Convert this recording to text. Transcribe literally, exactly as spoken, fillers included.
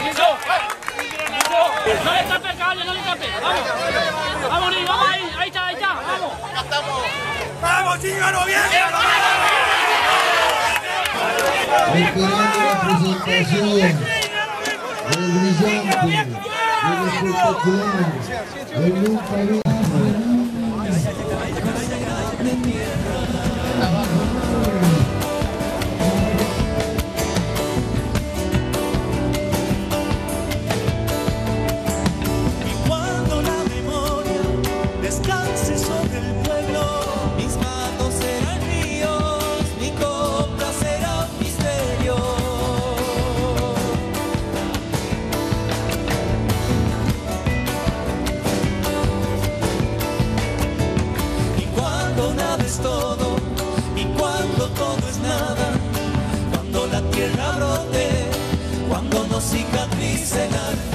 No le tapes, caballo, no le tapes. Vamos. Vamos, Luis, vamos ahí. Ahí está, ahí está. Vamos. Ya estamos. ¡Vamos, Chingano, bien! Esperando la presentación del brillante, del espectacular, del nunca visto. Todo y cuando todo es nada, cuando la tierra brote, cuando no cicatrice nada.